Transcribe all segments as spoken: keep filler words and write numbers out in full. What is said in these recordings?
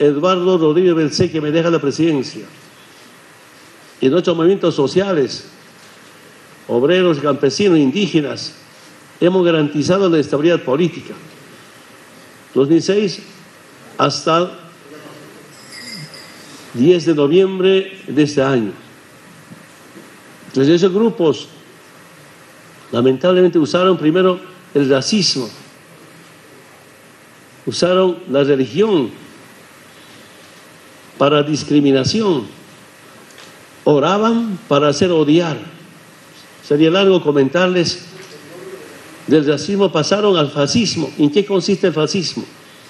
Eduardo Rodríguez Belcé, que me deja la presidencia. Y en otros movimientos sociales, obreros, campesinos, indígenas, hemos garantizado la estabilidad política. dos mil seis hasta diez de noviembre de este año. Entonces esos grupos lamentablemente usaron primero el racismo, usaron la religión para discriminación, oraban para hacer odiar. Sería largo comentarles. Del racismo pasaron al fascismo. ¿En qué consiste el fascismo?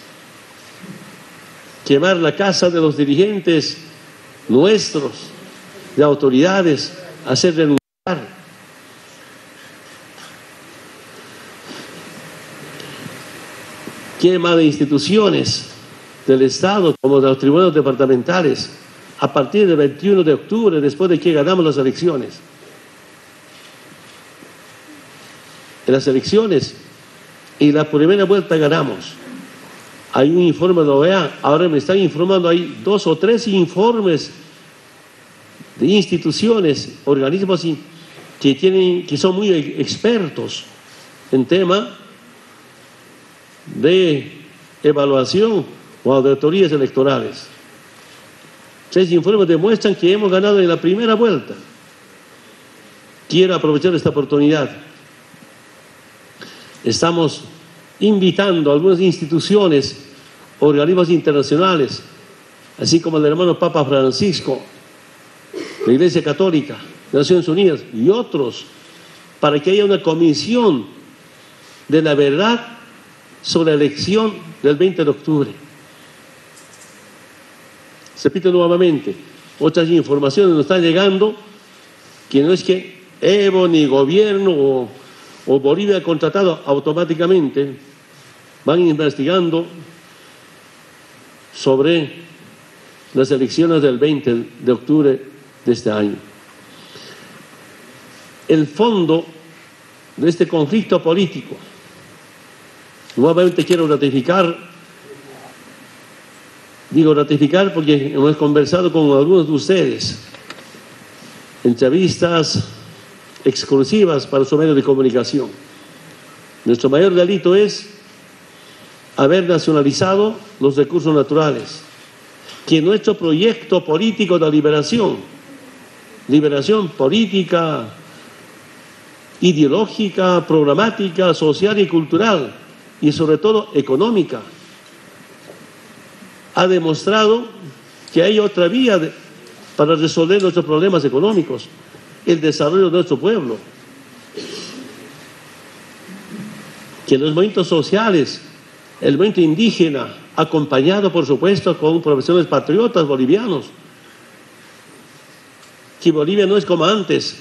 Quemar la casa de los dirigentes nuestros, de autoridades, hacer renunciar. Quema de instituciones del Estado, como de los tribunales departamentales, a partir del veintiuno de octubre, después de que ganamos las elecciones. En las elecciones y la primera vuelta ganamos. Hay un informe de la O E A, ahora me están informando, hay dos o tres informes de instituciones, organismos que, tienen, que son muy expertos en tema de evaluación o auditorías electorales. Tres informes demuestran que hemos ganado en la primera vuelta. Quiero aprovechar esta oportunidad. Estamos invitando a algunas instituciones, organismos internacionales, así como el hermano Papa Francisco, la Iglesia Católica, Naciones Unidas y otros, para que haya una comisión de la verdad sobre la elección del veinte de octubre. Se repite nuevamente, otras informaciones nos están llegando, que no es que Evo ni gobierno o, o Bolivia ha contratado automáticamente, van investigando sobre las elecciones del veinte de octubre de este año. El fondo de este conflicto político, nuevamente quiero ratificar, digo ratificar porque hemos conversado con algunos de ustedes, entrevistas exclusivas para su medio de comunicación. Nuestro mayor delito es haber nacionalizado los recursos naturales, que nuestro proyecto político de liberación, liberación política, ideológica, programática, social y cultural, y sobre todo económica, ha demostrado que hay otra vía de, para resolver nuestros problemas económicos, el desarrollo de nuestro pueblo. Que los movimientos sociales, el movimiento indígena, acompañado por supuesto con profesionales patriotas bolivianos, que Bolivia no es como antes,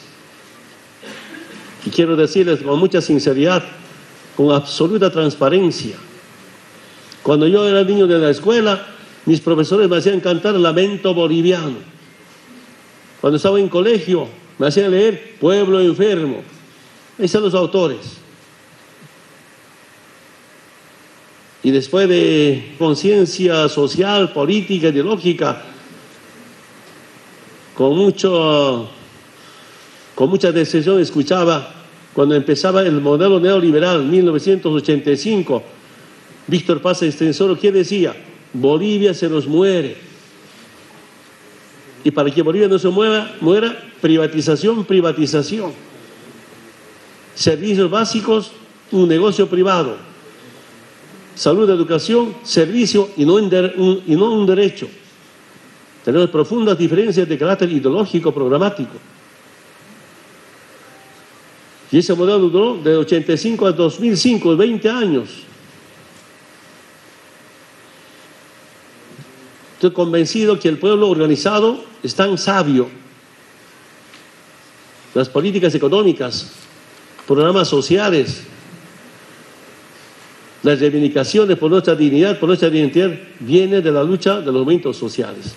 y quiero decirles con mucha sinceridad, con absoluta transparencia. Cuando yo era niño de la escuela, mis profesores me hacían cantar Lamento Boliviano. Cuando estaba en colegio, me hacían leer Pueblo Enfermo. Ahí están los autores. Y después de conciencia social, política, ideológica, con mucho, con mucha decisión escuchaba cuando empezaba el modelo neoliberal, mil novecientos ochenta y cinco, Víctor Paz Estenssoro, ¿qué decía? Bolivia se nos muere. Y para que Bolivia no se mueva, muera, privatización, privatización. Servicios básicos, un negocio privado. Salud, educación, servicio y no, un, y no un derecho. Tenemos profundas diferencias de carácter ideológico, programático. Y ese modelo duró de ochenta y cinco a dos mil cinco, veinte años. Estoy convencido que el pueblo organizado es tan sabio. Las políticas económicas, programas sociales, las reivindicaciones por nuestra dignidad, por nuestra identidad, vienen de la lucha de los movimientos sociales.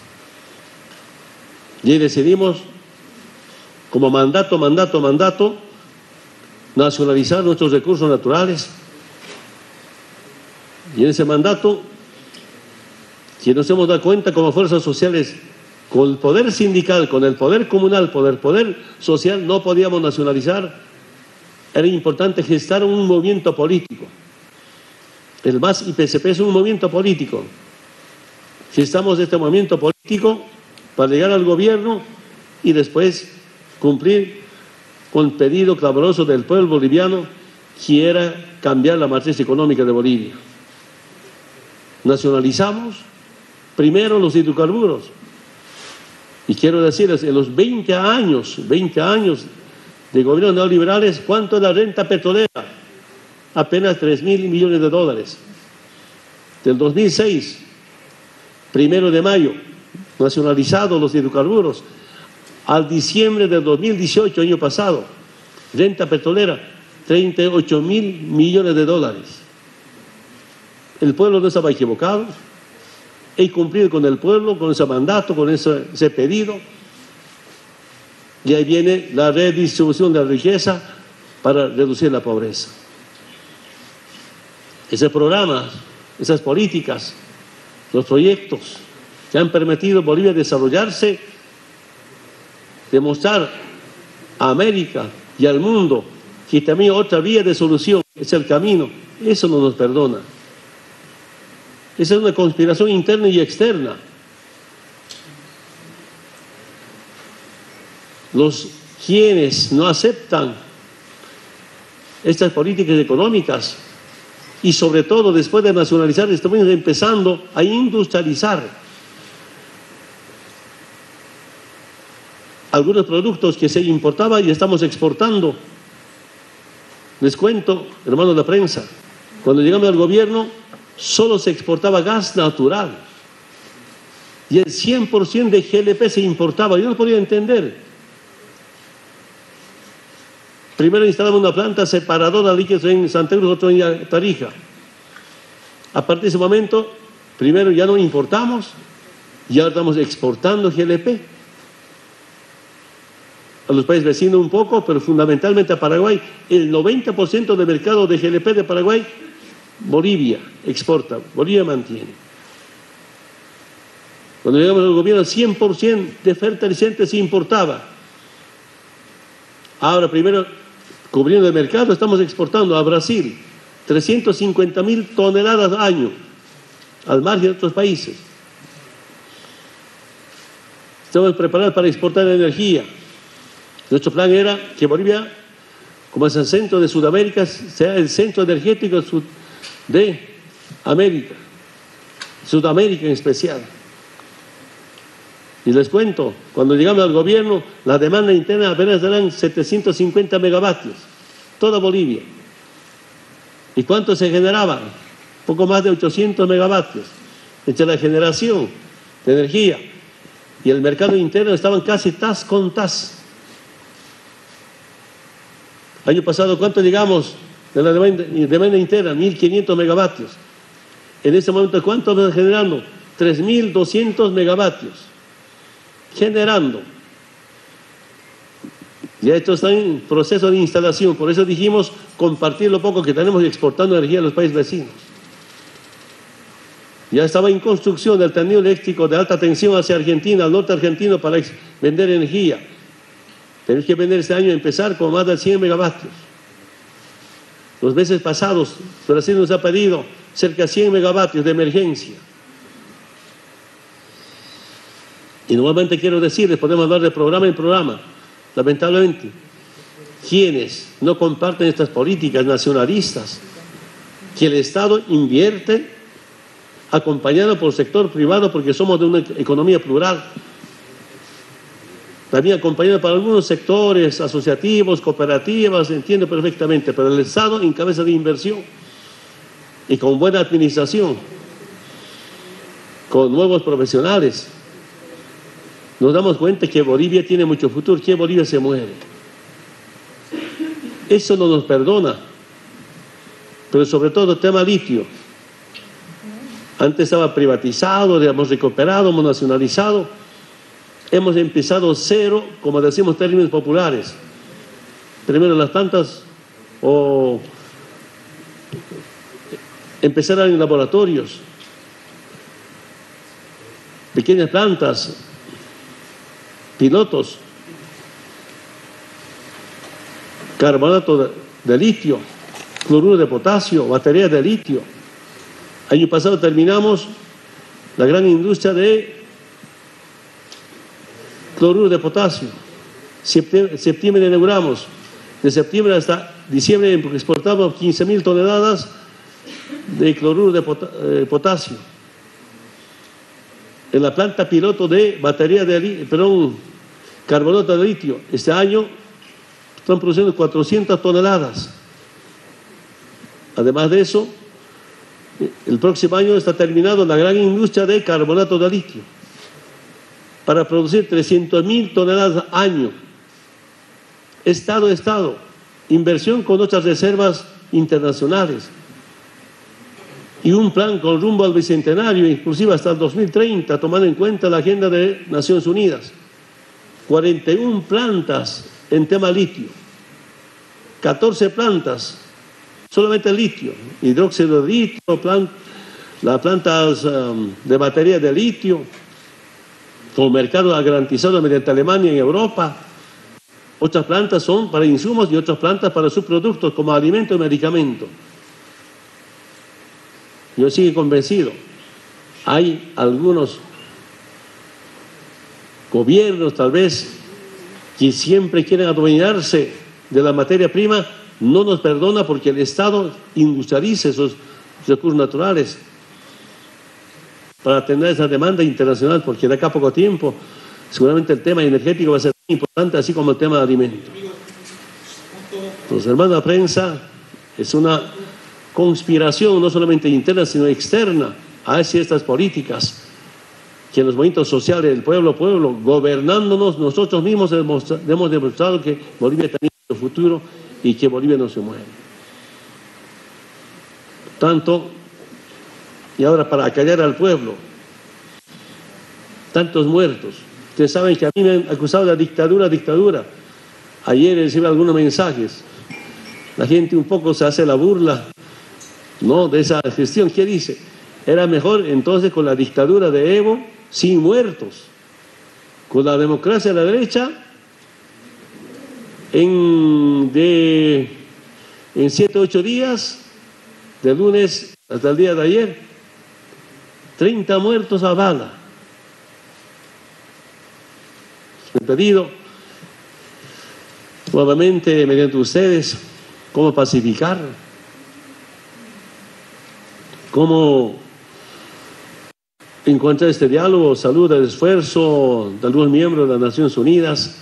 Y ahí decidimos, como mandato, mandato, mandato, nacionalizar nuestros recursos naturales. Y en ese mandato que nos hemos dado cuenta como fuerzas sociales, con el poder sindical, con el poder comunal, con el poder social, no podíamos nacionalizar. Era importante gestar un movimiento político. El M A S y P C P es un movimiento político. Gestamos este movimiento político para llegar al gobierno y después cumplir con el pedido clamoroso del pueblo boliviano, que era cambiar la matriz económica de Bolivia. Nacionalizamos primero los hidrocarburos. Y quiero decirles, en los veinte años, veinte años de gobiernos neoliberales, ¿cuánto es la renta petrolera? Apenas tres mil millones de dólares. Del dos mil seis, primero de mayo, nacionalizados los hidrocarburos, al diciembre del dos mil dieciocho, año pasado, renta petrolera, treinta y ocho mil millones de dólares. El pueblo no estaba equivocado. He cumplido con el pueblo, con ese mandato, con ese, ese pedido. Y ahí viene la redistribución de la riqueza para reducir la pobreza. Ese programa, esas políticas, los proyectos que han permitido a Bolivia desarrollarse, demostrar a América y al mundo que también otra vía de solución es el camino, eso no nos perdona. Esa es una conspiración interna y externa. Los quienes no aceptan estas políticas económicas y sobre todo después de nacionalizar estamos empezando a industrializar algunos productos que se importaban y estamos exportando. Les cuento, hermanos de la prensa, cuando llegamos al gobierno solo se exportaba gas natural y el cien por ciento de G L P se importaba. Yo no podía entender. Primero instalamos una planta separadora de líquidos en Santa Cruz, otro en Tarija. A partir de ese momento, primero ya no importamos y ahora estamos exportando G L P a los países vecinos un poco, pero fundamentalmente a Paraguay. El noventa por ciento del mercado de G L P de Paraguay, Bolivia exporta, Bolivia mantiene. Cuando llegamos al gobierno, cien por ciento de fertilizantes se importaba. Ahora, primero, cubriendo el mercado, estamos exportando a Brasil trescientas cincuenta mil toneladas al año, al margen de otros países. Estamos preparados para exportar energía. Nuestro plan era que Bolivia, como es el centro de Sudamérica, sea el centro energético de América, Sudamérica en especial. Y les cuento, cuando llegamos al gobierno, la demanda interna apenas eran setecientos cincuenta megavatios, toda Bolivia. ¿Y cuánto se generaba? Poco más de ochocientos megavatios. Entre la generación de energía y el mercado interno estaban casi tas con tas. Año pasado, ¿cuánto llegamos de la demanda, demanda interna? mil quinientos megavatios. En este momento, ¿cuánto estamos generando? tres mil doscientos megavatios. Generando. Ya esto está en proceso de instalación. Por eso dijimos compartir lo poco que tenemos y exportando energía a los países vecinos. Ya estaba en construcción el tendido eléctrico de alta tensión hacia Argentina, al norte argentino, para vender energía. Tenemos que vender este año, empezar con más de cien megavatios. Los meses pasados, Brasil nos ha pedido cerca de cien megavatios de emergencia. Y nuevamente quiero decirles, podemos hablar de programa en programa. Lamentablemente, quienes no comparten estas políticas nacionalistas, que el Estado invierte acompañado por el sector privado, porque somos de una economía plural, también acompañado por algunos sectores asociativos, cooperativas, entiendo perfectamente, pero el Estado en cabeza de inversión y con buena administración, con nuevos profesionales, nos damos cuenta que Bolivia tiene mucho futuro, que Bolivia se mueve. Eso no nos perdona, pero sobre todo el tema litio. Antes estaba privatizado, lo hemos recuperado, hemos nacionalizado. Hemos empezado cero, como decimos términos populares. Primero las plantas o empezar en laboratorios. pequeñas plantas, pilotos, carbonato de, de litio, cloruro de potasio, baterías de litio. Año pasado terminamos la gran industria de cloruro de potasio. Septiembre, septiembre inauguramos. De septiembre hasta diciembre exportamos quince mil toneladas de cloruro de pot eh, potasio. En la planta piloto de batería de perdón, carbonato de litio, este año están produciendo cuatrocientas toneladas. Además de eso, el próximo año está terminado la gran industria de carbonato de litio para producir trescientas mil toneladas al año. Estado a estado, inversión con otras reservas internacionales y un plan con rumbo al bicentenario, inclusive hasta el dos mil treinta, tomando en cuenta la agenda de Naciones Unidas. cuarenta y una plantas en tema litio, catorce plantas solamente litio, hidróxido de litio, plant, las plantas um, de batería de litio, con mercado garantizado mediante Alemania y Europa. Otras plantas son para insumos y otras plantas para subproductos como alimento y medicamento. Yo sigo convencido, hay algunos gobiernos tal vez que siempre quieren adueñarse de la materia prima, no nos perdona porque el Estado industrialice esos recursos naturales para atender esa demanda internacional, porque de acá a poco tiempo seguramente el tema energético va a ser muy importante, así como el tema de alimentos. Entonces, hermano, la prensa es una conspiración no solamente interna, sino externa hacia estas políticas que en los movimientos sociales del pueblo, pueblo, gobernándonos nosotros mismos hemos, hemos demostrado que Bolivia tiene un futuro y que Bolivia no se muere. Tanto, y ahora para acallar al pueblo, tantos muertos. Ustedes saben que a mí me han acusado de dictadura, dictadura. Ayer recibí algunos mensajes. La gente un poco se hace la burla, ¿no?, de esa gestión. ¿Qué dice? Era mejor entonces con la dictadura de Evo, sin muertos. Con la democracia de la derecha, en, de, en siete, ocho días, de lunes hasta el día de ayer, treinta muertos a bala. He pedido nuevamente mediante ustedes cómo pacificar, cómo encontrar este diálogo, salud, el esfuerzo de algunos miembros de las Naciones Unidas,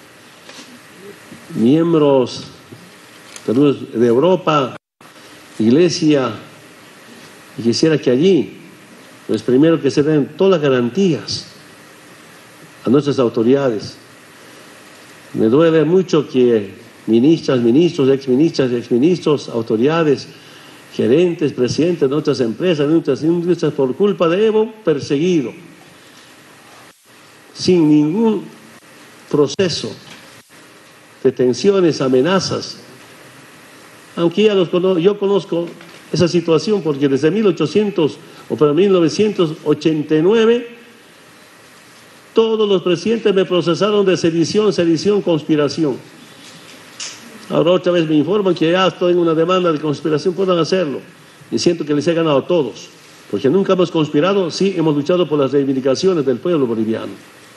miembros de Europa, Iglesia, y quisiera que allí, pues primero que se den todas las garantías a nuestras autoridades. Me duele mucho que ministras, ministros, exministras, exministros, autoridades, gerentes, presidentes de nuestras empresas, de nuestras industrias, por culpa de Evo, perseguido, sin ningún proceso, detenciones, amenazas. Aunque ya los conozco, yo conozco esa situación porque desde mil ochocientos o para mil novecientos ochenta y nueve todos los presidentes me procesaron de sedición, sedición, conspiración. Ahora otra vez me informan que ya estoy en una demanda de conspiración, puedan hacerlo. Y siento que les he ganado a todos, porque nunca hemos conspirado, sí hemos luchado por las reivindicaciones del pueblo boliviano.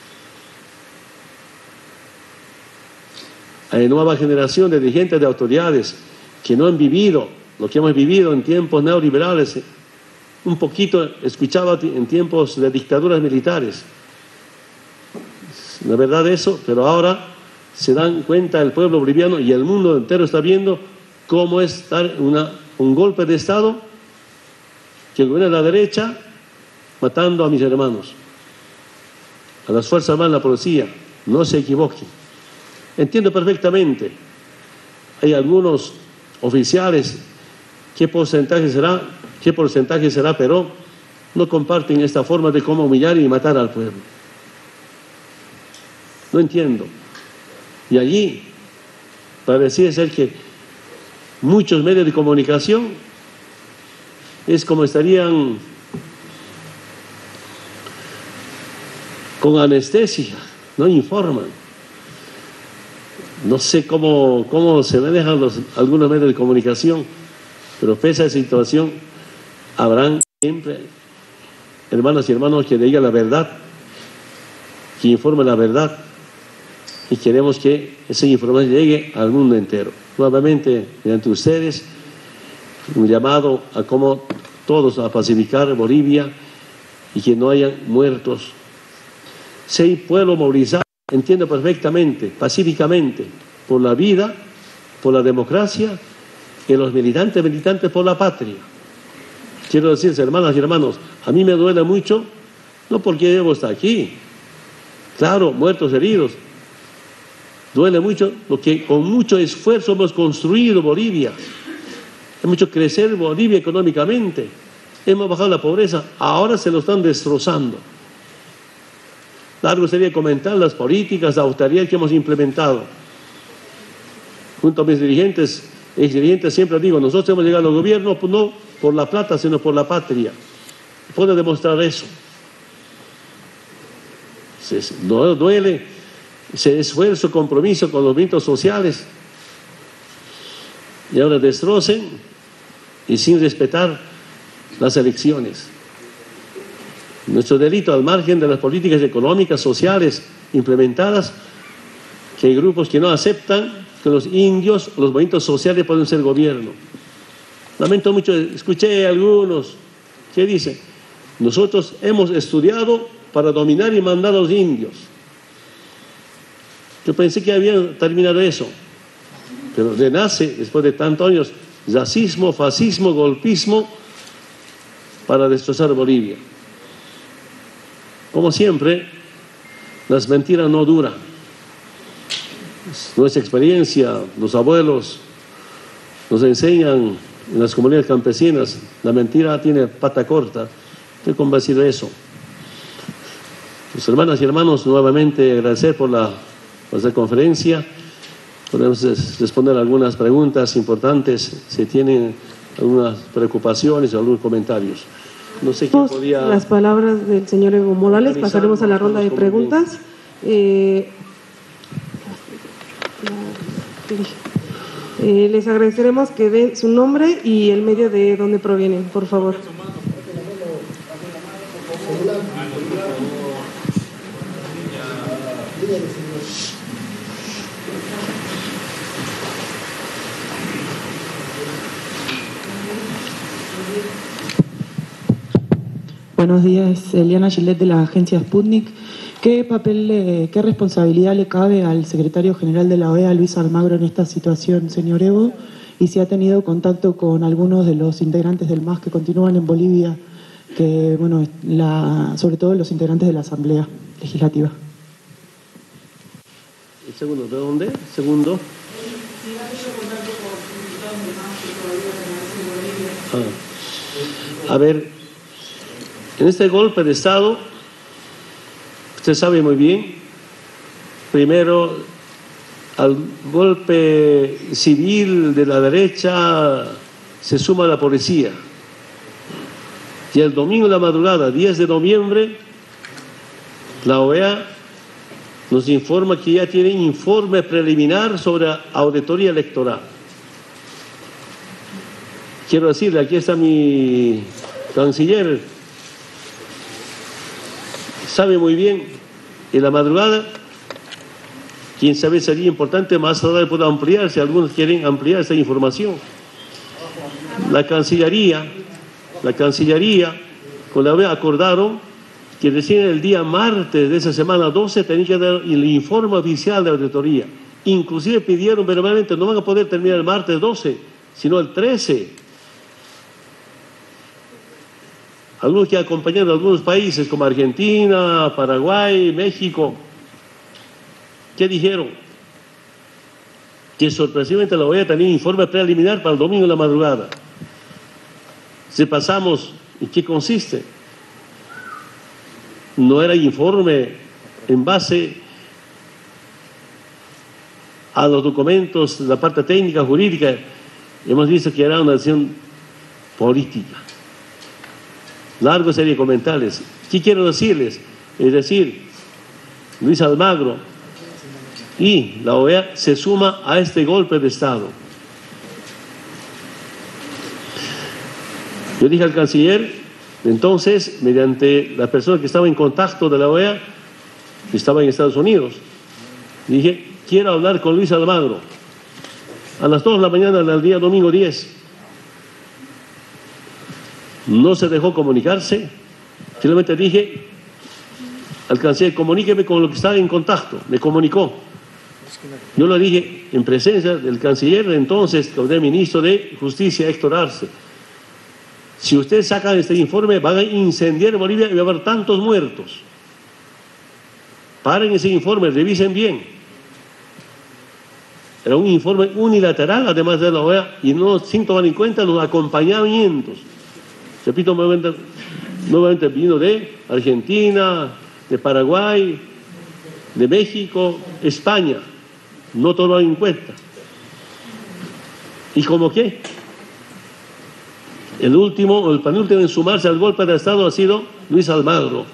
Hay nueva generación de dirigentes, de autoridades que no han vivido lo que hemos vivido en tiempos neoliberales. Un poquito escuchaba en tiempos de dictaduras militares. La verdad eso, pero ahora se dan cuenta el pueblo boliviano y el mundo entero está viendo cómo es dar una, un golpe de Estado que gobierna la derecha matando a mis hermanos, a las Fuerzas Armadas, a la policía. No se equivoquen. Entiendo perfectamente. Hay algunos oficiales, ¿qué porcentaje será? ¿Qué porcentaje será? Pero no comparten esta forma de cómo humillar y matar al pueblo. No entiendo. Y allí parecía ser que muchos medios de comunicación es como estarían con anestesia, no informan. No sé cómo, cómo se manejan los, algunos medios de comunicación, pero pese a esa situación, habrán siempre hermanas y hermanos que digan la verdad, que informen la verdad, y queremos que esa información llegue al mundo entero. Nuevamente, mediante ustedes, un llamado a como todos a pacificar Bolivia y que no haya muertos. Si hay pueblo movilizado, entiendo perfectamente, pacíficamente, por la vida, por la democracia, y los militantes, militantes por la patria. Quiero decirles, hermanas y hermanos, a mí me duele mucho, no porque debo estar aquí, claro, muertos, heridos, duele mucho lo que con mucho esfuerzo hemos construido Bolivia, hemos hecho crecer Bolivia económicamente, hemos bajado la pobreza, ahora se lo están destrozando. Largo sería comentar las políticas de austeridad que hemos implementado. Junto a mis dirigentes, ex dirigentes, siempre digo, nosotros hemos llegado al gobierno pues no por la plata, sino por la patria. Puedo demostrar eso. Se, no duele ese esfuerzo, compromiso con los movimientos sociales. Y ahora destrocen y sin respetar las elecciones. Nuestro delito, al margen de las políticas económicas, sociales implementadas, que hay grupos que no aceptan que los indios, los movimientos sociales pueden ser gobierno. Lamento mucho, escuché a algunos que dicen, nosotros hemos estudiado para dominar y mandar a los indios. Yo pensé que había terminado eso, pero renace, después de tantos años, racismo, fascismo, golpismo, para destrozar Bolivia. Como siempre, las mentiras no duran. Nuestra experiencia, los abuelos nos enseñan en las comunidades campesinas, la mentira tiene pata corta. Estoy convencido de eso. Pues, hermanas y hermanos, nuevamente agradecer por la, por la conferencia. Podemos responder algunas preguntas importantes, si tienen algunas preocupaciones o algunos comentarios. No sé quién podía... Las palabras del señor Evo Morales, pasaremos a la ronda de preguntas. Eh, eh, les agradeceremos que den su nombre y el medio de donde provienen, por favor. Buenos días, Eliana Gillet de la agencia Sputnik. ¿Qué papel, le, qué responsabilidad le cabe al secretario general de la O E A, Luis Almagro, en esta situación, señor Evo? Y si ha tenido contacto con algunos de los integrantes del M A S que continúan en Bolivia, que, bueno, la, sobre todo los integrantes de la Asamblea Legislativa. ¿El segundo de dónde? ¿Segundo? Ah. A ver, en este golpe de Estado, usted sabe muy bien, primero al golpe civil de la derecha se suma la policía. Y el domingo de la madrugada, diez de noviembre, la O E A nos informa que ya tiene informe preliminar sobre auditoría electoral. Quiero decirle, aquí está mi canciller, sabe muy bien, en la madrugada, quién sabe, sería importante, más tarde pueda ampliar, si algunos quieren ampliar esta información. La Cancillería, la Cancillería con la O E A acordaron que recién el día martes de esa semana doce tenía que dar el informe oficial de auditoría. Inclusive pidieron verbalmente, no van a poder terminar el martes doce, sino el trece. Algunos que acompañan a algunos países como Argentina, Paraguay, México, ¿qué dijeron? Que sorpresivamente la O E A tenía informe preliminar para el domingo en la madrugada. Si pasamos, ¿en qué consiste? No era informe en base a los documentos de la parte técnica, jurídica. Hemos visto que era una acción política. Largo sería comentarles. ¿Qué quiero decirles? Es decir, Luis Almagro y la O E A se suma a este golpe de Estado. Yo dije al canciller, entonces, mediante la persona que estaba en contacto de la O E A, que estaba en Estados Unidos, dije, quiero hablar con Luis Almagro a las dos de la mañana del día domingo diez. No se dejó comunicarse. Finalmente dije al canciller, comuníqueme con lo que estaba en contacto. Me comunicó. Yo le dije en presencia del canciller entonces, del ministro de Justicia, Héctor Arce, si ustedes sacan este informe van a incendiar Bolivia y va a haber tantos muertos. Paren ese informe, revisen bien. Era un informe unilateral, además de la O E A, y no sin tomar en cuenta los acompañamientos. Repito, nuevamente, nuevamente vino de Argentina, de Paraguay, de México, España. No tomado en cuenta. ¿Y cómo qué? El último, o el penúltimo en sumarse al golpe de Estado ha sido Luis Almagro.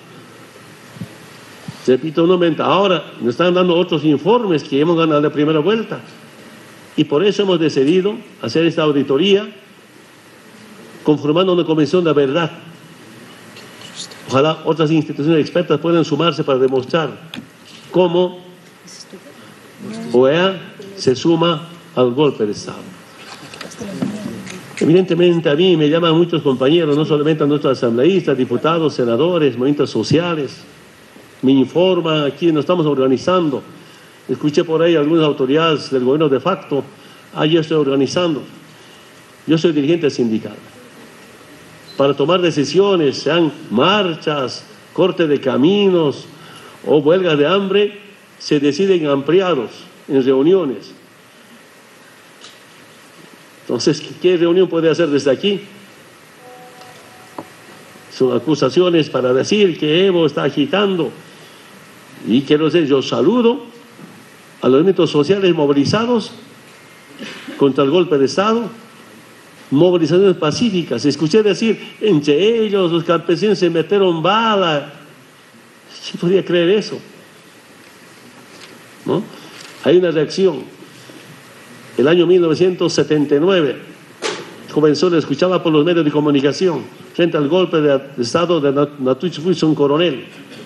Repito nuevamente, ahora nos están dando otros informes que hemos ganado la primera vuelta. Y por eso hemos decidido hacer esta auditoría conformando una comisión de verdad. Ojalá otras instituciones expertas puedan sumarse para demostrar cómo O E A se suma al golpe de Estado. Evidentemente a mí me llaman muchos compañeros, no solamente a nuestros asambleístas, diputados, senadores, movimientos sociales, me informan, aquí nos estamos organizando. Escuché por ahí algunas autoridades del gobierno de facto, ah, yo estoy organizando. Yo soy dirigente sindical. Para tomar decisiones, sean marchas, corte de caminos o huelgas de hambre, se deciden ampliados en reuniones. Entonces, ¿qué reunión puede hacer desde aquí? Son acusaciones para decir que Evo está agitando. Y quiero decir, yo saludo a los movimientos sociales movilizados contra el golpe de Estado, movilizaciones pacíficas. Escuché decir, entre ellos los campesinos se metieron bala. ¿Quién podría creer eso? ¿No? Hay una reacción. El año mil novecientos setenta y nueve comenzó, le escuchaba por los medios de comunicación, frente al golpe de Estado de Natuch Wilson Coronel.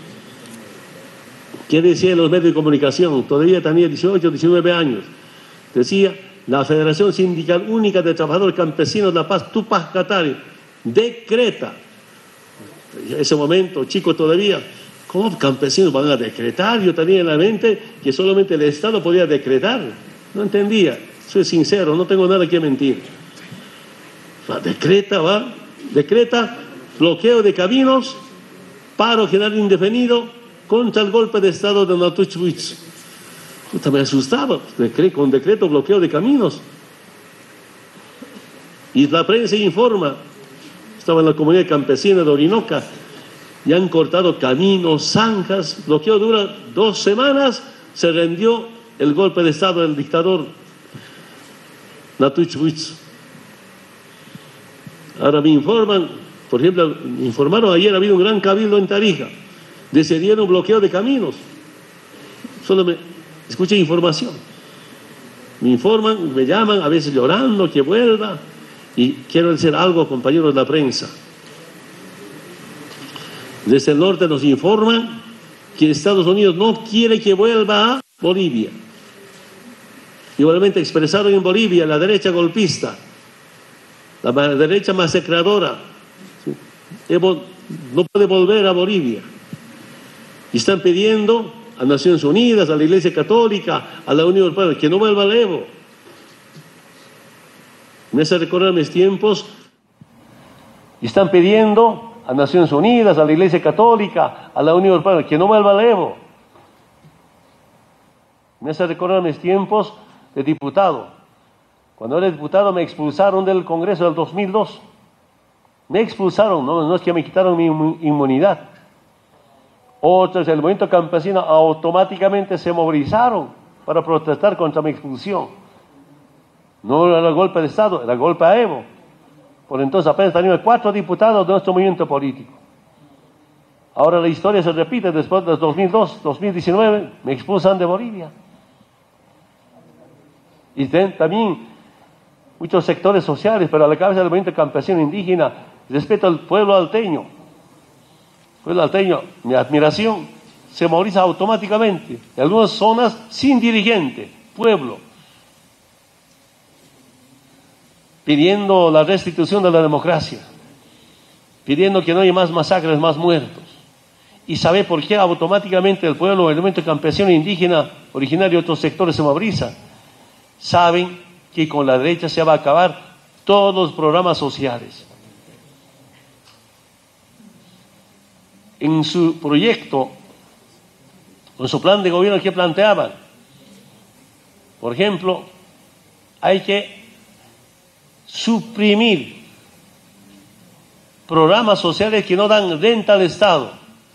¿Qué decía en los medios de comunicación? Todavía tenía dieciocho, diecinueve años. Decía, la Federación Sindical Única de Trabajadores Campesinos de La Paz, Tupac Katari, decreta. En ese momento, chicos todavía, ¿cómo campesinos van a decretar? Yo tenía en la mente que solamente el Estado podía decretar. No entendía. Soy sincero, no tengo nada que mentir. Va, decreta, va, decreta bloqueo de caminos, paro general indefinido contra el golpe de Estado de Natuch Wilson. Puta, me asustaba, con decreto bloqueo de caminos. Y la prensa informa, estaba en la comunidad campesina de Orinoca, y han cortado caminos, zanjas, bloqueo dura dos semanas, se rendió el golpe de Estado del dictador Natuch Wilson. Ahora me informan, por ejemplo, me informaron ayer, ha habido un gran cabildo en Tarija, decidieron bloqueo de caminos. Solo me escuché información. Me informan, me llaman, a veces llorando, que vuelva. Y quiero decir algo, compañeros de la prensa. Desde el norte nos informan que Estados Unidos no quiere que vuelva a Bolivia. Igualmente expresaron en Bolivia la derecha golpista, la derecha masacradora. Evo no puede volver a Bolivia. Y están pidiendo a Naciones Unidas, a la Iglesia Católica, a la Unión Europea, que no vuelva el Evo. Me hace recordar mis tiempos. Y están pidiendo a Naciones Unidas, a la Iglesia Católica, a la Unión Europea, que no vuelva el Evo. Me hace recordar mis tiempos de diputado. Cuando era diputado me expulsaron del Congreso del dos mil dos. Me expulsaron, no, no es que me quitaron mi inmunidad. Otros del movimiento campesino automáticamente se movilizaron para protestar contra mi expulsión. No era el golpe de Estado, era el golpe a Evo. Por entonces apenas teníamos cuatro diputados de nuestro movimiento político. Ahora la historia se repite después de dos mil dos, dos mil diecinueve, me expulsan de Bolivia. Y también muchos sectores sociales, pero a la cabeza del movimiento campesino indígena, respeto al pueblo alteño. Pueblo alteño, mi admiración, se moviliza automáticamente. En algunas zonas sin dirigente, pueblo, pidiendo la restitución de la democracia, pidiendo que no haya más masacres, más muertos. ¿Y sabe por qué automáticamente el pueblo, el movimiento campesino indígena, originario de otros sectores, se moviliza? Saben que con la derecha se va a acabar todos los programas sociales. En su proyecto, en su plan de gobierno, ¿qué planteaban? Por ejemplo, hay que suprimir programas sociales que no dan renta al Estado.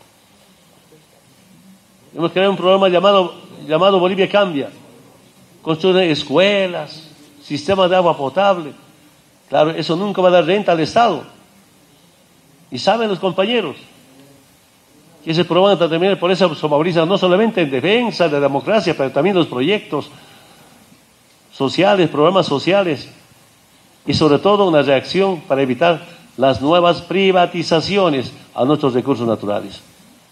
Hemos creado un programa llamado, llamado Bolivia Cambia. Construir escuelas, sistemas de agua potable. Claro, eso nunca va a dar renta al Estado. Y saben los compañeros que ese programa está terminado, por eso se moviliza no solamente en defensa de la democracia, pero también los proyectos sociales, programas sociales, y sobre todo una reacción para evitar las nuevas privatizaciones a nuestros recursos naturales.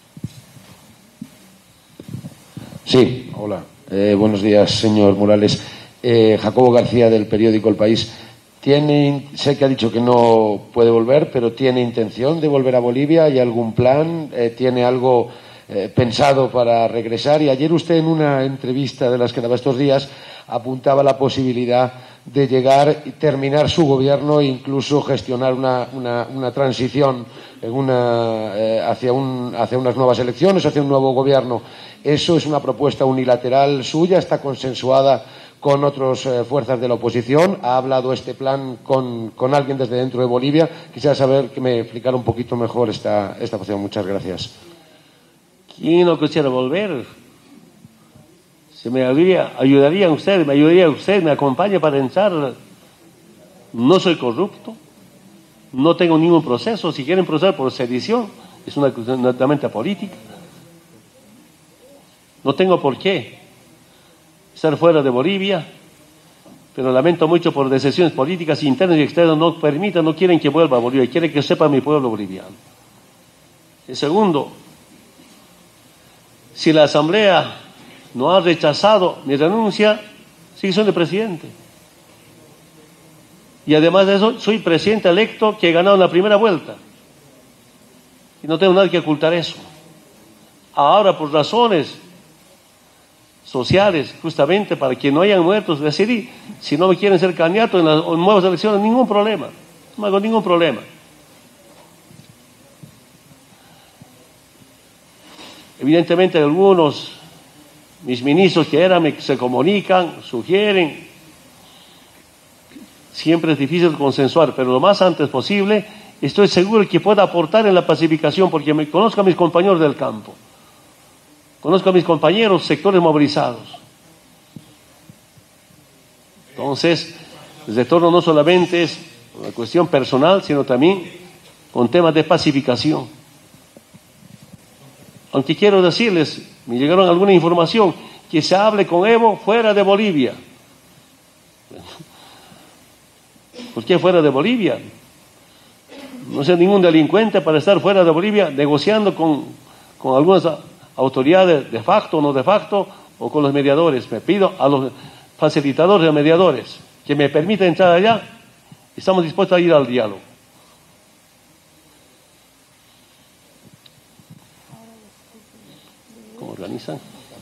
Sí, hola. Eh, buenos días, señor Morales. Eh, Jacobo García, del periódico El País. Tiene, sé que ha dicho que no puede volver, pero ¿tiene intención de volver a Bolivia? ¿Hay algún plan? Eh, ¿Tiene algo eh, pensado para regresar? Y ayer usted, en una entrevista de las que daba estos días, apuntaba la posibilidad de llegar y terminar su gobierno e incluso gestionar una, una, una transición en una, eh, hacia, un, hacia unas nuevas elecciones, hacia un nuevo gobierno. ¿Eso es una propuesta unilateral suya? ¿Está consensuada con otras eh, fuerzas de la oposición? ¿Ha hablado este plan con, con alguien desde dentro de Bolivia? Quisiera saber que me explicara un poquito mejor esta, esta posición. Muchas gracias. ¿Quién no quisiera volver? Se me ayudaría, ayudaría usted, me ayudaría usted, me acompaña para entrar. No soy corrupto, no tengo ningún proceso. Si quieren proceder por sedición, es una cuestión netamente política. No tengo por qué estar fuera de Bolivia, pero lamento mucho por decisiones políticas internas y externas no permitan, no quieren que vuelva a Bolivia, quieren que sepa mi pueblo boliviano. Y segundo, si la Asamblea no ha rechazado mi renuncia, sigue siendo presidente. Y además de eso, soy presidente electo que he ganado en la primera vuelta. Y no tengo nada que ocultar eso. Ahora, por razones sociales, justamente para que no hayan muertos, decidí, si no me quieren ser candidato en las en nuevas elecciones, ningún problema. No hago ningún problema. Evidentemente algunos, mis ministros que eran, me, se comunican, sugieren. Siempre es difícil consensuar, pero lo más antes posible, estoy seguro que pueda aportar en la pacificación, porque me conozco a mis compañeros del campo. Conozco a mis compañeros, sectores movilizados. Entonces, el retorno no solamente es una cuestión personal, sino también con temas de pacificación. Aunque quiero decirles, me llegaron alguna información, que se hable con Evo fuera de Bolivia. ¿Por qué fuera de Bolivia? No sé ningún delincuente para estar fuera de Bolivia negociando con, con algunas autoridades de facto o no de facto, o con los mediadores. Me pido a los facilitadores de mediadores que me permitan entrar allá. Estamos dispuestos a ir al diálogo. ¿Cómo organizan?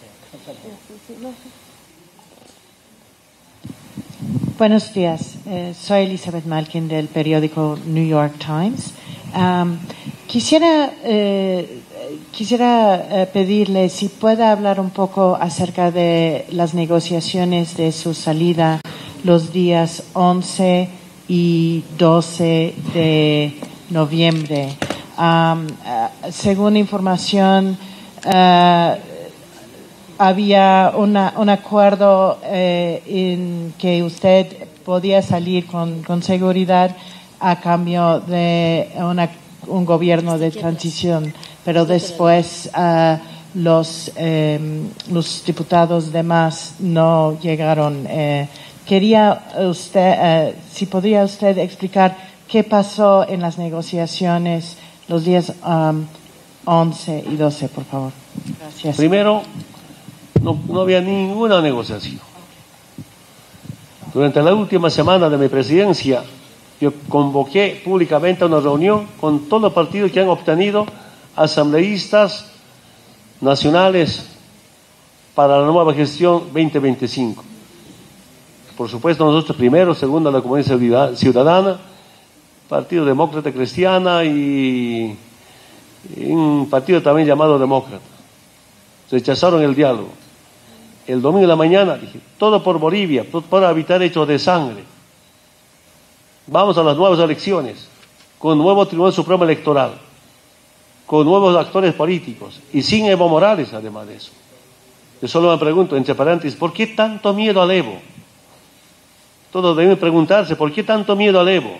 Buenos días, eh, soy Elizabeth Malkin del periódico New York Times. Um, quisiera eh, quisiera eh, pedirle si puede hablar un poco acerca de las negociaciones de su salida los días once y doce de noviembre. Um, uh, según información, uh, había una, un acuerdo eh, en que usted podía salir con, con seguridad a cambio de una un gobierno de transición, pero después uh, los, eh, los diputados demás no llegaron. Eh, quería usted, eh, si podría usted explicar qué pasó en las negociaciones los días um, once y doce, por favor. Gracias. Primero, no, no había ninguna negociación. Durante la última semana de mi presidencia, yo convoqué públicamente una reunión con todos los partidos que han obtenido asambleístas nacionales para la nueva gestión veinte veinticinco. Por supuesto, nosotros primero, segundo, la Comunidad Ciudadana, Partido Demócrata Cristiana y, y un partido también llamado Demócrata. Rechazaron el diálogo. El domingo de la mañana dije, todo por Bolivia, por evitar hechos de sangre. Vamos a las nuevas elecciones, con nuevo Tribunal Supremo Electoral, con nuevos actores políticos y sin Evo Morales, además de eso. Yo solo me pregunto, entre paréntesis, ¿por qué tanto miedo al Evo? Todos deben preguntarse, ¿por qué tanto miedo al Evo?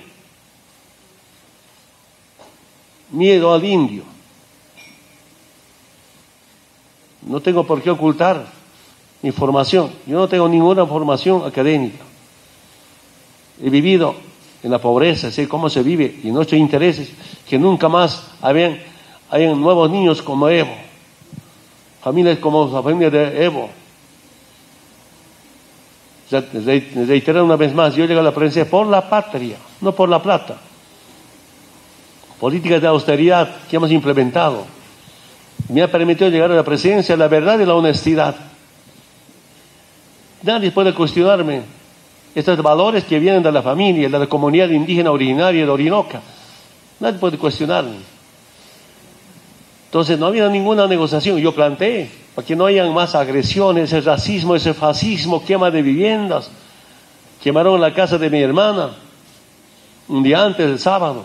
Miedo al indio. No tengo por qué ocultar información. Yo no tengo ninguna formación académica. He vivido en la pobreza, sé cómo se vive y nuestros intereses, que nunca más hayan, hayan nuevos niños como Evo, familias como la familia de Evo. Reitero una vez más, yo llego a la presidencia por la patria, no por la plata. Políticas de austeridad que hemos implementado me ha permitido llegar a la presidencia la verdad y la honestidad. Nadie puede cuestionarme estos valores que vienen de la familia, de la comunidad indígena originaria de Orinoca. Nadie puede cuestionarme. Entonces no había ninguna negociación. Yo planteé para que no hayan más agresiones, ese racismo, ese fascismo, quema de viviendas. Quemaron la casa de mi hermana un día antes del sábado.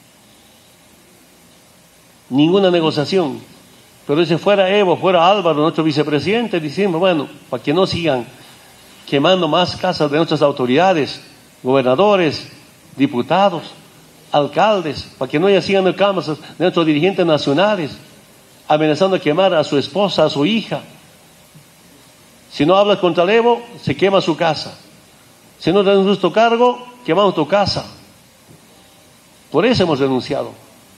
Ninguna negociación. Pero si fuera Evo, fuera Álvaro, nuestro vicepresidente, diciendo, bueno, para que no sigan quemando más casas de nuestras autoridades, gobernadores, diputados, alcaldes, para que no haya sigan casas de nuestros dirigentes nacionales, amenazando a quemar a su esposa, a su hija. Si no hablas contra el Evo, se quema su casa. Si no renuncias tu cargo, quemamos tu casa. Por eso hemos renunciado.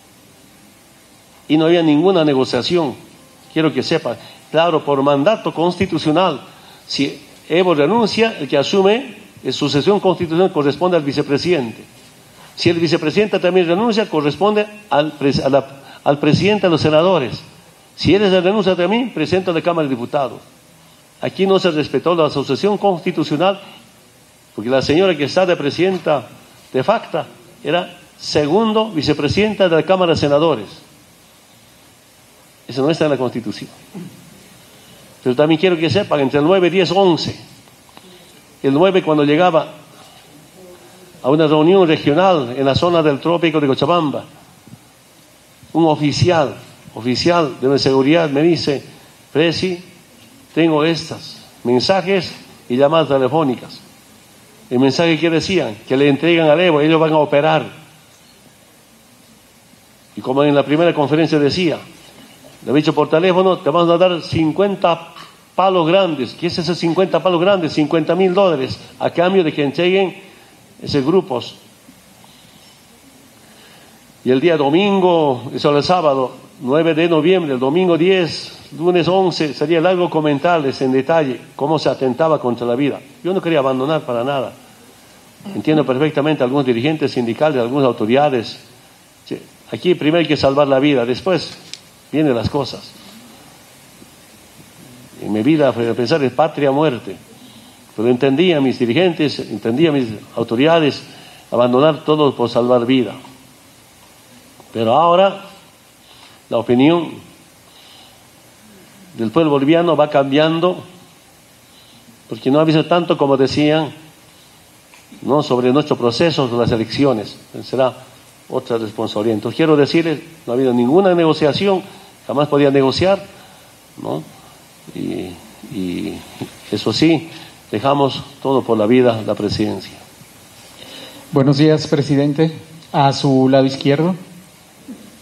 Y no había ninguna negociación. Quiero que sepan, claro, por mandato constitucional, si Evo renuncia, el que asume en sucesión constitucional corresponde al vicepresidente. Si el vicepresidente también renuncia, corresponde al, a la, al presidente de los senadores. Si él se renuncia también, presidente de la Cámara de Diputados. Aquí no se respetó la sucesión constitucional, porque la señora que está de presidenta de facto era segundo vicepresidenta de la Cámara de Senadores. Eso no está en la Constitución. Pero también quiero que sepan, entre el nueve, diez, once, el nueve cuando llegaba a una reunión regional en la zona del trópico de Cochabamba, un oficial, oficial de seguridad me dice, Presi, tengo estos mensajes y llamadas telefónicas. El mensaje que decían, que le entregan al Evo, ellos van a operar. Y como en la primera conferencia decía, le he dicho por teléfono, te vamos a dar cincuenta palos grandes. ¿Qué es esos cincuenta palos grandes? cincuenta mil dólares a cambio de que entreguen esos grupos. Y el día domingo, eso el sábado, nueve de noviembre, el domingo diez, lunes once, sería largo comentarles en detalle cómo se atentaba contra la vida. Yo no quería abandonar para nada. Entiendo perfectamente a algunos dirigentes sindicales, a algunas autoridades. Aquí primero hay que salvar la vida, después vienen las cosas. En mi vida, a pensar es patria o muerte. Pero entendía a mis dirigentes, entendía a mis autoridades abandonar todo por salvar vida. Pero ahora la opinión del pueblo boliviano va cambiando, porque no ha visto tanto como decían, no sobre nuestro proceso de las elecciones. Será otra responsabilidad. Entonces quiero decirles, no ha habido ninguna negociación, jamás podía negociar, ¿no? Y, y eso sí, dejamos todo por la vida, la presidencia. Buenos días, presidente. A su lado izquierdo.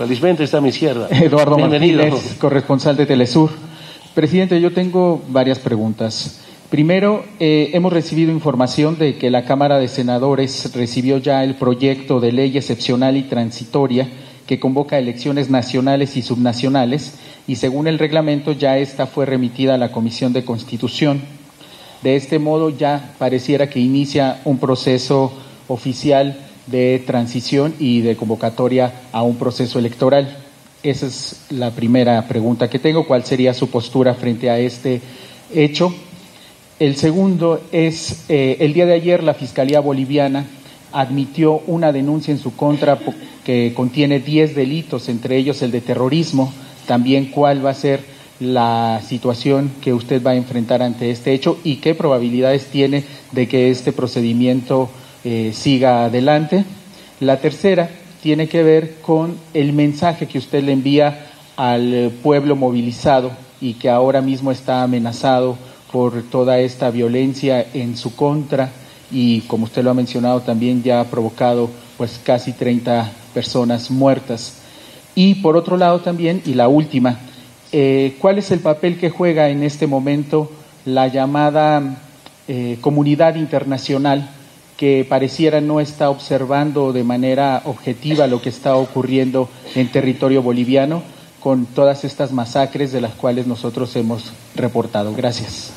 Felizmente está a mi izquierda. Eduardo Bienvenido. Martínez, corresponsal de Telesur. Presidente, yo tengo varias preguntas. Primero, eh, hemos recibido información de que la Cámara de Senadores recibió ya el proyecto de ley excepcional y transitoria que convoca elecciones nacionales y subnacionales, y según el reglamento ya esta fue remitida a la Comisión de Constitución. De este modo ya pareciera que inicia un proceso oficial de transición y de convocatoria a un proceso electoral. Esa es la primera pregunta que tengo. ¿Cuál sería su postura frente a este hecho? El segundo es, eh, el día de ayer la Fiscalía Boliviana admitió una denuncia en su contra que contiene diez delitos, entre ellos el de terrorismo. También, ¿cuál va a ser la situación que usted va a enfrentar ante este hecho y qué probabilidades tiene de que este procedimiento eh, siga adelante? La tercera tiene que ver con el mensaje que usted le envía al pueblo movilizado y que ahora mismo está amenazado por toda esta violencia en su contra y, como usted lo ha mencionado, también ya ha provocado pues casi treinta personas muertas. Y por otro lado también, y la última, eh, ¿cuál es el papel que juega en este momento la llamada eh, comunidad internacional que pareciera no está observando de manera objetiva lo que está ocurriendo en territorio boliviano con todas estas masacres de las cuales nosotros hemos reportado? Gracias.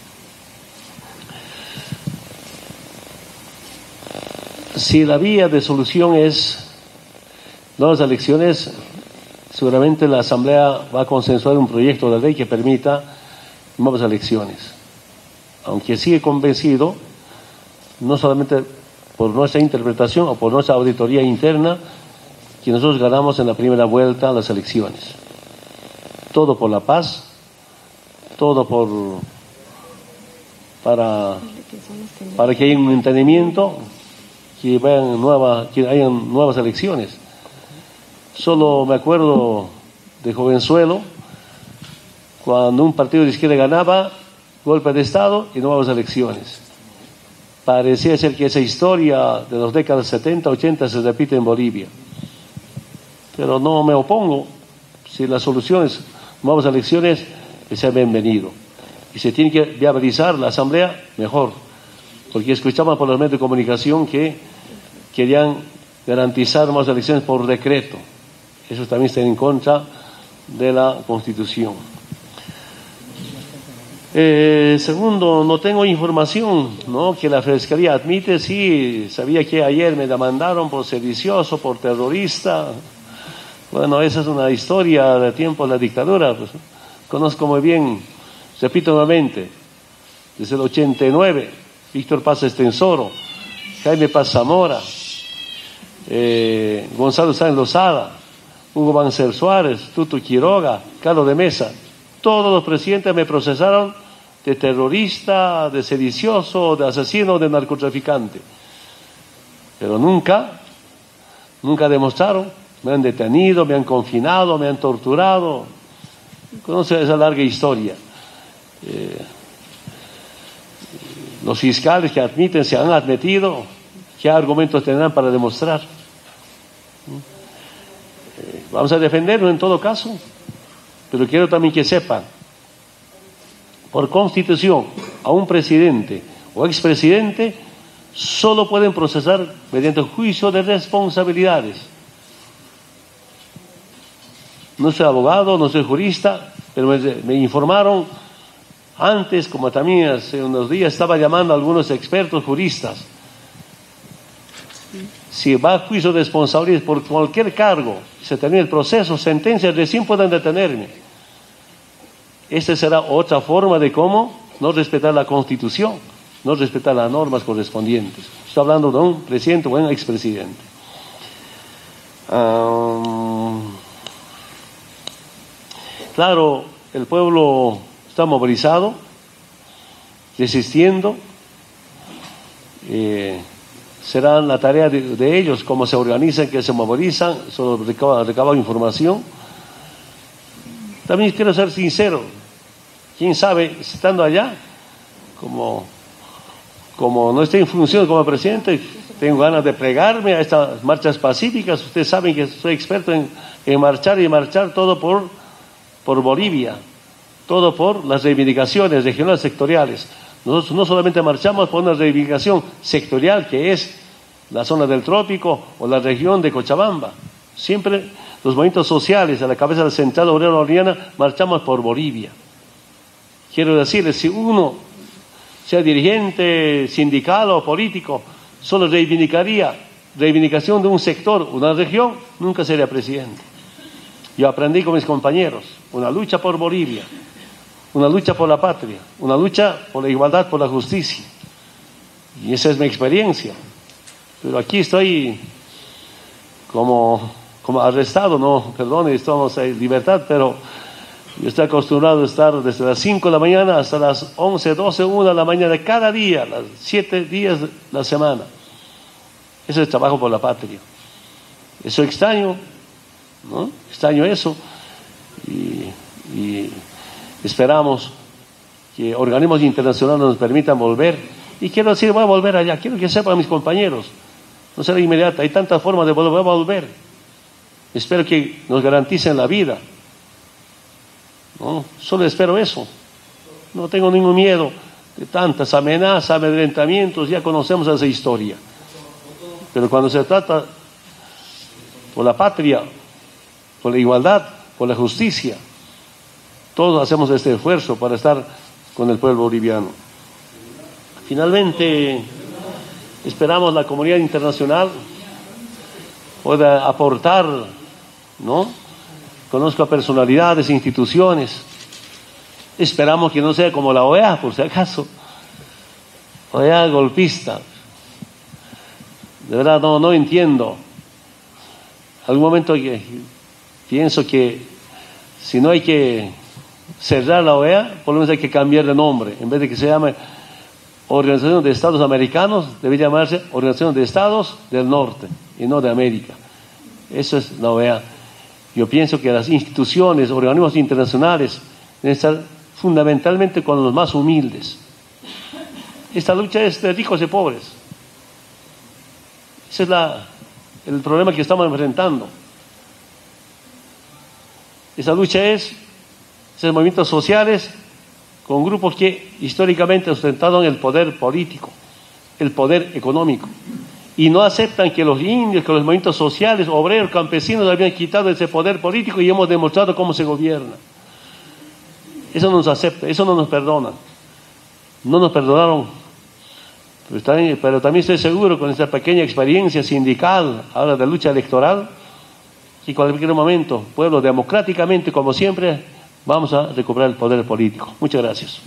Si la vía de solución es nuevas elecciones, seguramente la Asamblea va a consensuar un proyecto de ley que permita nuevas elecciones. Aunque sigue convencido, no solamente por nuestra interpretación o por nuestra auditoría interna, que nosotros ganamos en la primera vuelta las elecciones. Todo por la paz, todo por para, para que haya un entendimiento, que vayan nueva, que hayan nuevas elecciones. Solo me acuerdo de jovenzuelo, cuando un partido de izquierda ganaba, golpe de Estado y nuevas elecciones. Parecía ser que esa historia de las décadas setenta, ochenta se repite en Bolivia. Pero no me opongo. Si las soluciones, nuevas elecciones, que sea bienvenido. Y se tiene que viabilizar la Asamblea, mejor. Porque escuchamos por los medios de comunicación que querían garantizar más elecciones por decreto. Eso también está en contra de la Constitución. Eh, segundo, no tengo información, ¿no?, que la Fiscalía admite. Sí, sabía que ayer me demandaron por sedicioso, por terrorista. Bueno, esa es una historia de tiempo de la dictadura. Pues, conozco muy bien, repito nuevamente, desde el ochenta y nueve, Víctor Paz Estensoro, Jaime Paz Zamora, eh, Gonzalo Sáenz Lozada, Hugo Banzer Suárez, Tuto Quiroga, Carlos de Mesa. Todos los presidentes me procesaron de terrorista, de sedicioso, de asesino, de narcotraficante. Pero nunca, nunca demostraron. Me han detenido, me han confinado, me han torturado. Conoce esa larga historia. Eh, los fiscales que admiten se han admitido. ¿Qué argumentos tendrán para demostrar? Eh, vamos a defenderlo en todo caso. Pero quiero también que sepan, por Constitución, a un presidente o expresidente solo pueden procesar mediante juicio de responsabilidades. No soy abogado, no soy jurista, pero me, me informaron antes, como también hace unos días estaba llamando a algunos expertos juristas. Si va a juicio de responsabilidades por cualquier cargo, se termina el proceso, sentencia, recién pueden detenerme. Esta será otra forma de cómo no respetar la Constitución, no respetar las normas correspondientes. Estoy hablando de un presidente o un expresidente. Um, claro, el pueblo está movilizado, resistiendo. Eh, será la tarea de, de ellos, cómo se organizan, que se movilizan, solo recaban, recaban información. También quiero ser sincero, quién sabe, estando allá, como, como no esté en función como presidente, tengo ganas de plegarme a estas marchas pacíficas. Ustedes saben que soy experto en, en marchar y marchar todo por, por Bolivia, todo por las reivindicaciones regionales sectoriales. Nosotros no solamente marchamos por una reivindicación sectorial que es la zona del trópico o la región de Cochabamba. Siempre los movimientos sociales a la cabeza de la Central Obrera Boliviana marchamos por Bolivia. Quiero decirles, si uno, sea dirigente, sindical o político, solo reivindicaría reivindicación de un sector, una región, nunca sería presidente. Yo aprendí con mis compañeros, una lucha por Bolivia, una lucha por la patria, una lucha por la igualdad, por la justicia. Y esa es mi experiencia. Pero aquí estoy como, como arrestado, no, perdón, estamos en libertad, pero yo estoy acostumbrado a estar desde las cinco de la mañana hasta las once, doce, una de la mañana de cada día, las siete días de la semana. Ese es el trabajo por la patria. Eso extraño, ¿no? Extraño eso. Y, y esperamos que organismos internacionales nos permitan volver. Y quiero decir, voy a volver allá. Quiero que sepan mis compañeros. No será inmediata. Hay tantas formas de volver. Voy a volver. Espero que nos garanticen la vida. ¿No? Solo espero eso. No tengo ningún miedo de tantas amenazas, amedrentamientos. Ya conocemos esa historia. Pero cuando se trata por la patria, por la igualdad, por la justicia, todos hacemos este esfuerzo para estar con el pueblo boliviano. Finalmente, esperamos la comunidad internacional pueda aportar, ¿no? Conozco a personalidades, instituciones. Esperamos que no sea como la O E A, por si acaso. O E A golpista. De verdad no, no entiendo. Algún momento que pienso que si no hay que cerrar la O E A, por lo menos hay que cambiar de nombre. En vez de que se llame Organización de Estados Americanos, debe llamarse Organización de Estados del Norte y no de América. Eso es la O E A. Yo pienso que las instituciones, organismos internacionales deben estar fundamentalmente con los más humildes. Esta lucha es de ricos y pobres. Ese es la, el problema que estamos enfrentando. Esa lucha es, esos movimientos sociales con grupos que históricamente ostentaron el poder político, el poder económico, y no aceptan que los indios, que los movimientos sociales, obreros, campesinos habían quitado ese poder político y hemos demostrado cómo se gobierna. Eso no nos acepta, eso no nos perdona. No nos perdonaron. Pero también, pero también estoy seguro con esta pequeña experiencia sindical, ahora de lucha electoral, que en cualquier momento, pueblo democráticamente, como siempre, vamos a recuperar el poder político. Muchas gracias.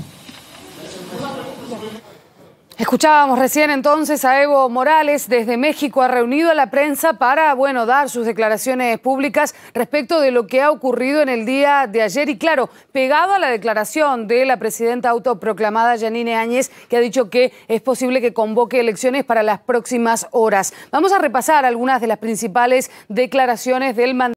Escuchábamos recién entonces a Evo Morales desde México, ha reunido a la prensa para, bueno, dar sus declaraciones públicas respecto de lo que ha ocurrido en el día de ayer y claro, pegado a la declaración de la presidenta autoproclamada Yanine Áñez, que ha dicho que es posible que convoque elecciones para las próximas horas. Vamos a repasar algunas de las principales declaraciones del mandatario.